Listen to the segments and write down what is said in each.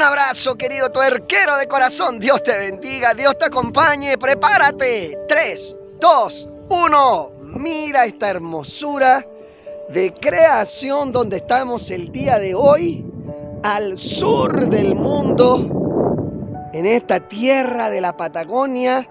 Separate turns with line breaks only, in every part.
Un abrazo, querido tuerquero de corazón. Dios te bendiga, Dios te acompañe. Prepárate. 3, 2, 1. Mira esta hermosura de creación donde estamos el día de hoy, al sur del mundo, en esta tierra de la Patagonia,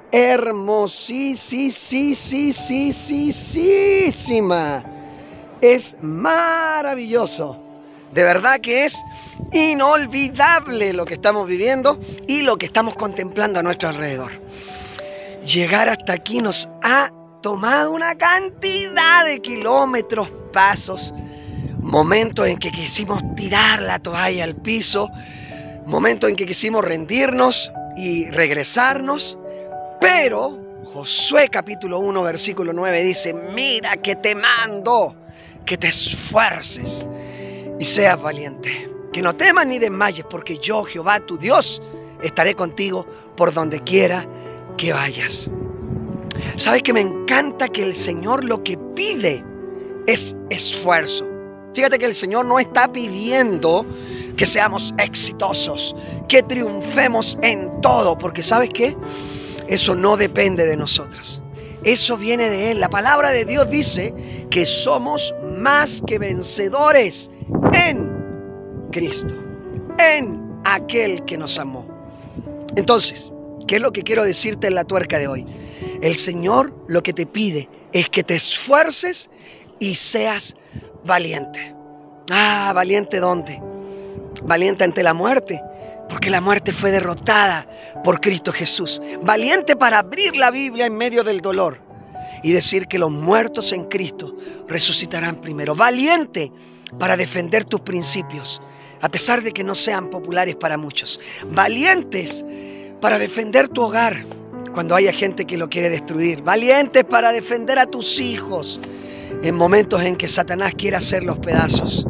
hermosísima. Es maravilloso. De verdad que es inolvidable lo que estamos viviendo y lo que estamos contemplando a nuestro alrededor. Llegar hasta aquí nos ha tomado una cantidad de kilómetros, pasos, momentos en que quisimos tirar la toalla al piso, momentos en que quisimos rendirnos y regresarnos, pero Josué capítulo 1 versículo 9 dice: mira que te mando que te esfuerces y seas valiente, que no temas ni desmayes, porque yo, Jehová tu Dios, estaré contigo por donde quiera que vayas. ¿Sabes que me encanta que el Señor lo que pide es esfuerzo? Fíjate que el Señor no está pidiendo que seamos exitosos, que triunfemos en todo, porque ¿sabes qué? Eso no depende de nosotros. Eso viene de Él. La palabra de Dios dice que somos más que vencedores en Cristo, en aquel que nos amó. Entonces, ¿qué es lo que quiero decirte en la tuerca de hoy? El Señor lo que te pide es que te esfuerces y seas valiente. ¿Valiente dónde? Valiente ante la muerte, porque la muerte fue derrotada por Cristo Jesús. Valiente para abrir la Biblia en medio del dolor y decir que los muertos en Cristo resucitarán primero. Valiente para defender tus principios, a pesar de que no sean populares para muchos. Valientes para defender tu hogar cuando haya gente que lo quiere destruir. Valientes para defender a tus hijos en momentos en que Satanás quiere hacerlos pedazos.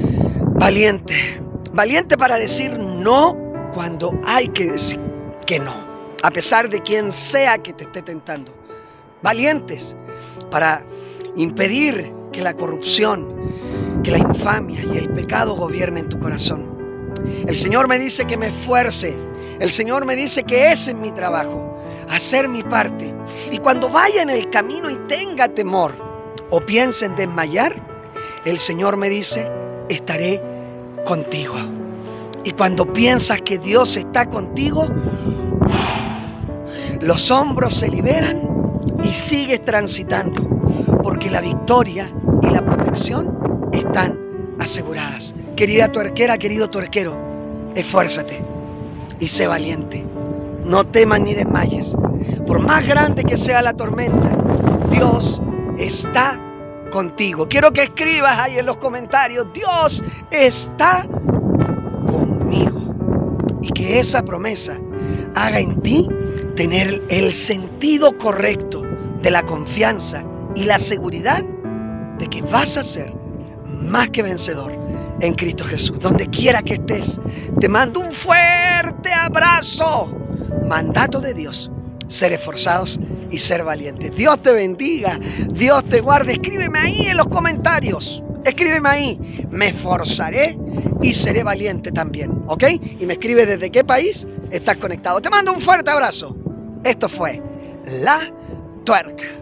Valiente para decir no cuando hay que decir que no, a pesar de quien sea que te esté tentando. Valientes para impedir que la corrupción, que la infamia y el pecado gobiernen tu corazón. El Señor me dice que me esfuerce. El Señor me dice que ese es mi trabajo, hacer mi parte. Y cuando vaya en el camino y tenga temor o piense en desmayar, el Señor me dice: estaré contigo. Y cuando piensas que Dios está contigo, los hombros se liberan y sigues transitando, porque la victoria y la protección están aseguradas. Querida tuerquera, querido tuerquero, esfuérzate y sé valiente. No temas ni desmayes. Por más grande que sea la tormenta, Dios está contigo. Quiero que escribas ahí en los comentarios: Dios está conmigo. Y que esa promesa haga en ti tener el sentido correcto de la confianza y la seguridad de que vas a ser más que vencedor en Cristo Jesús. Donde quiera que estés, te mando un fuerte abrazo. Mandato de Dios: ser esforzados y ser valientes. Dios te bendiga, Dios te guarde. Escríbeme ahí en los comentarios. Escríbeme ahí: me esforzaré y seré valiente también, ¿ok? Y me escribe desde qué país estás conectado. Te mando un fuerte abrazo. Esto fue La Tuerca.